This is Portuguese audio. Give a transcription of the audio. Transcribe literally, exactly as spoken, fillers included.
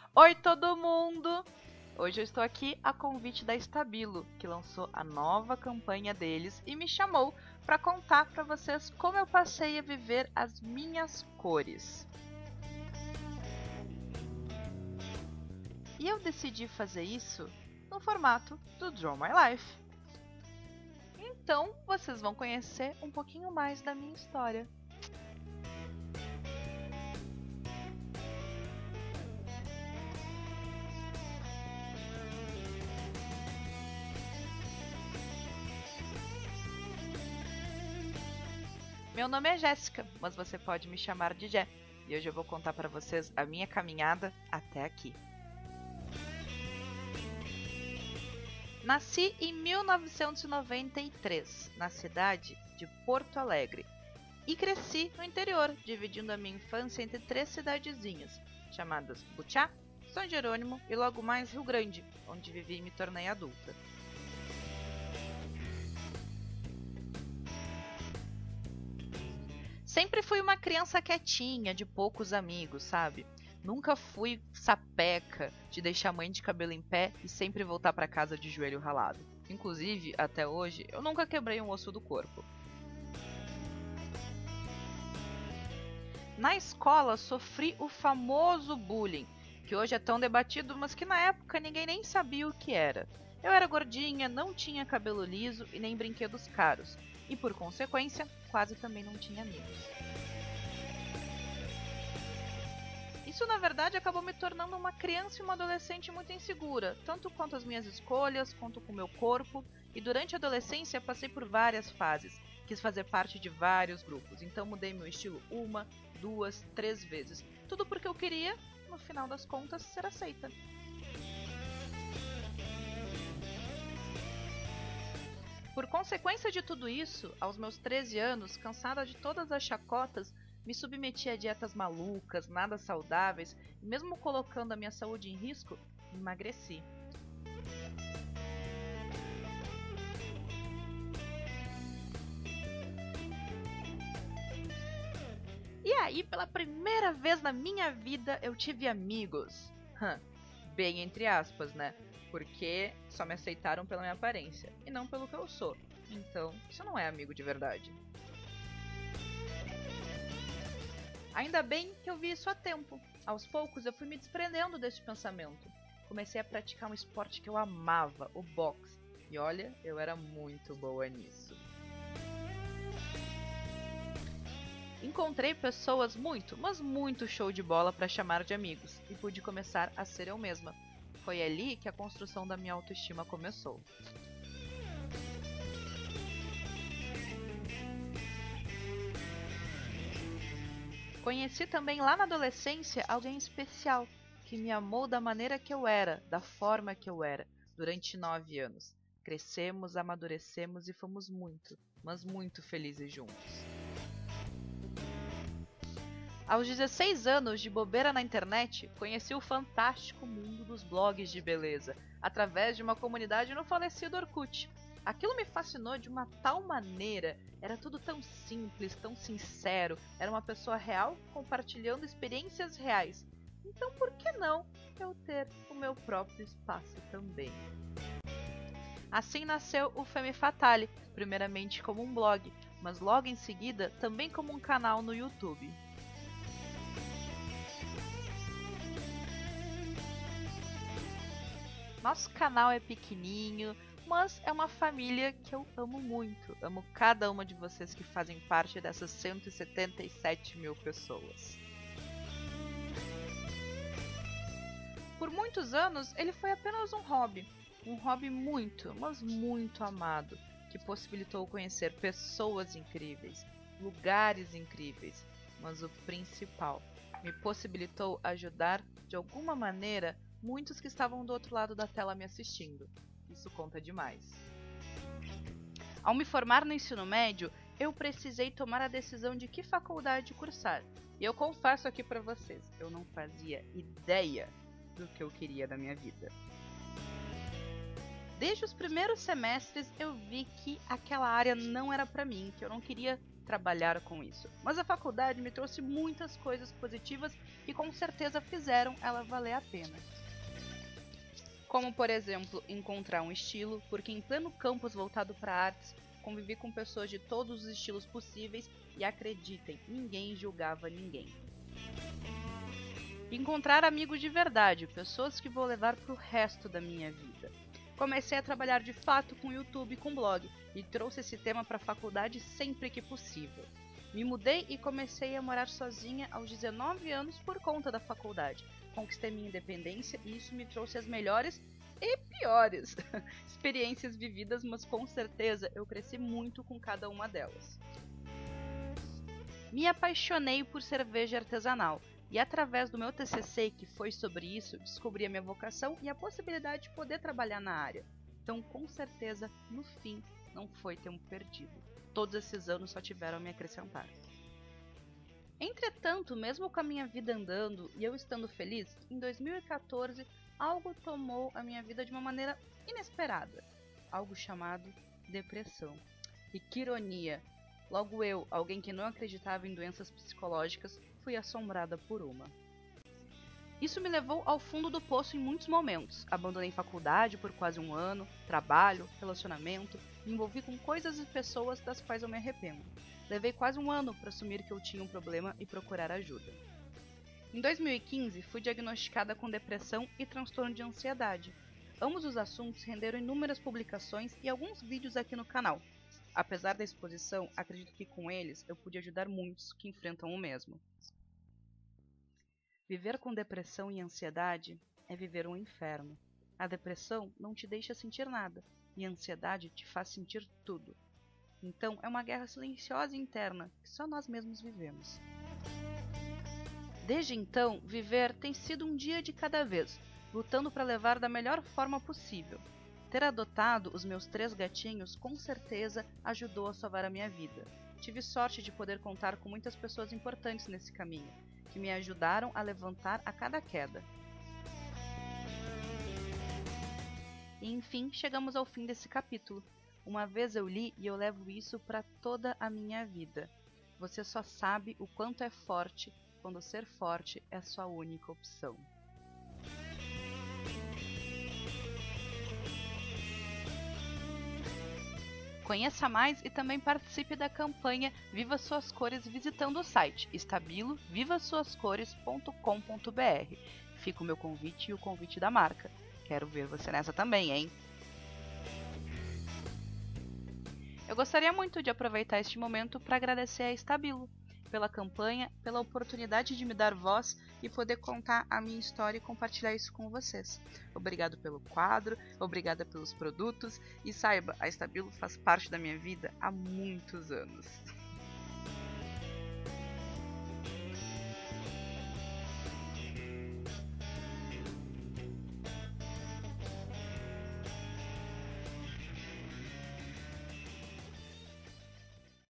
Oi todo mundo! Hoje eu estou aqui a convite da Stabilo, que lançou a nova campanha deles e me chamou para contar para vocês como eu passei a viver as minhas cores. E eu decidi fazer isso no formato do Draw My Life. Então vocês vão conhecer um pouquinho mais da minha história. Meu nome é Jéssica, mas você pode me chamar de Jé, e hoje eu vou contar para vocês a minha caminhada até aqui. Nasci em mil novecentos e noventa e três, na cidade de Porto Alegre, e cresci no interior, dividindo a minha infância entre três cidadezinhas, chamadas Butiá, São Jerônimo e logo mais Rio Grande, onde vivi e me tornei adulta. Sempre fui uma criança quietinha, de poucos amigos, sabe? Nunca fui sapeca de deixar a mãe de cabelo em pé e sempre voltar para casa de joelho ralado. Inclusive, até hoje, eu nunca quebrei um osso do corpo. Na escola, sofri o famoso bullying, que hoje é tão debatido, mas que na época ninguém nem sabia o que era. Eu era gordinha, não tinha cabelo liso e nem brinquedos caros, e por consequência, quase também não tinha amigos. Isso na verdade acabou me tornando uma criança e uma adolescente muito insegura, tanto quanto as minhas escolhas, quanto com o meu corpo, e durante a adolescência passei por várias fases, quis fazer parte de vários grupos, então mudei meu estilo uma, duas, três vezes, tudo porque eu queria, no final das contas, ser aceita. Por consequência de tudo isso, aos meus treze anos, cansada de todas as chacotas, me submeti a dietas malucas, nada saudáveis, e mesmo colocando a minha saúde em risco, emagreci. E aí, pela primeira vez na minha vida, eu tive amigos. Hum, bem entre aspas, né? Porque só me aceitaram pela minha aparência, e não pelo que eu sou. Então, isso não é amigo de verdade. Ainda bem que eu vi isso a tempo. Aos poucos eu fui me desprendendo deste pensamento. Comecei a praticar um esporte que eu amava, o boxe. E olha, eu era muito boa nisso. Encontrei pessoas muito, mas muito show de bola para chamar de amigos, e pude começar a ser eu mesma. Foi ali que a construção da minha autoestima começou. Conheci também lá na adolescência alguém especial, que me amou da maneira que eu era, da forma que eu era, durante nove anos. Crescemos, amadurecemos e fomos muito, mas muito felizes juntos. Aos dezesseis anos, de bobeira na internet, conheci o fantástico mundo dos blogs de beleza, através de uma comunidade no falecido Orkut. Aquilo me fascinou de uma tal maneira, era tudo tão simples, tão sincero, era uma pessoa real compartilhando experiências reais. Então por que não eu ter o meu próprio espaço também? Assim nasceu o Femme Fatale, primeiramente como um blog, mas logo em seguida também como um canal no YouTube. Nosso canal é pequenininho, mas é uma família que eu amo muito. Amo cada uma de vocês que fazem parte dessas cento e setenta e sete mil pessoas. Por muitos anos, ele foi apenas um hobby. Um hobby muito, mas muito amado, que possibilitou conhecer pessoas incríveis, lugares incríveis, mas o principal, me possibilitou ajudar, de alguma maneira, muitos que estavam do outro lado da tela me assistindo. Isso conta demais. Ao me formar no ensino médio, eu precisei tomar a decisão de que faculdade cursar. E eu confesso aqui pra vocês, eu não fazia ideia do que eu queria da minha vida. Desde os primeiros semestres eu vi que aquela área não era pra mim, que eu não queria trabalhar com isso, mas a faculdade me trouxe muitas coisas positivas que com certeza fizeram ela valer a pena. Como, por exemplo, encontrar um estilo, porque em pleno campus voltado para artes, convivi com pessoas de todos os estilos possíveis e acreditem, ninguém julgava ninguém. Encontrar amigos de verdade, pessoas que vou levar pro resto da minha vida. Comecei a trabalhar de fato com YouTube e com blog, e trouxe esse tema para a faculdade sempre que possível. Me mudei e comecei a morar sozinha aos dezenove anos por conta da faculdade. Conquistei minha independência e isso me trouxe as melhores e piores experiências vividas, mas com certeza eu cresci muito com cada uma delas. Me apaixonei por cerveja artesanal. E através do meu T C C, que foi sobre isso, descobri a minha vocação e a possibilidade de poder trabalhar na área. Então, com certeza, no fim, não foi tempo perdido. Todos esses anos só tiveram a me acrescentar. Entretanto, mesmo com a minha vida andando e eu estando feliz, em dois mil e quatorze, algo tomou a minha vida de uma maneira inesperada. Algo chamado depressão. E que ironia! Logo eu, alguém que não acreditava em doenças psicológicas, fui assombrada por uma. Isso me levou ao fundo do poço em muitos momentos. Abandonei faculdade por quase um ano, trabalho, relacionamento, me envolvi com coisas e pessoas das quais eu me arrependo. Levei quase um ano para assumir que eu tinha um problema e procurar ajuda. Em dois mil e quinze, fui diagnosticada com depressão e transtorno de ansiedade. Ambos os assuntos renderam inúmeras publicações e alguns vídeos aqui no canal. Apesar da exposição, acredito que com eles eu pude ajudar muitos que enfrentam o mesmo. Viver com depressão e ansiedade é viver um inferno. A depressão não te deixa sentir nada e a ansiedade te faz sentir tudo. Então é uma guerra silenciosa e interna que só nós mesmos vivemos. Desde então, viver tem sido um dia de cada vez, lutando para levar da melhor forma possível. Ter adotado os meus três gatinhos com certeza ajudou a salvar a minha vida. Tive sorte de poder contar com muitas pessoas importantes nesse caminho, que me ajudaram a levantar a cada queda. E enfim, chegamos ao fim desse capítulo. Uma vez eu li e eu levo isso para toda a minha vida. Você só sabe o quanto é forte quando ser forte é sua única opção. Conheça mais e também participe da campanha Viva Suas Cores visitando o site estabilo viva suas cores ponto com ponto br. Fica o meu convite e o convite da marca. Quero ver você nessa também, hein? Eu gostaria muito de aproveitar este momento para agradecer a Estabilo pela campanha, pela oportunidade de me dar voz e poder contar a minha história e compartilhar isso com vocês. Obrigado pelo quadro, obrigada pelos produtos e saiba, a Estabilo faz parte da minha vida há muitos anos.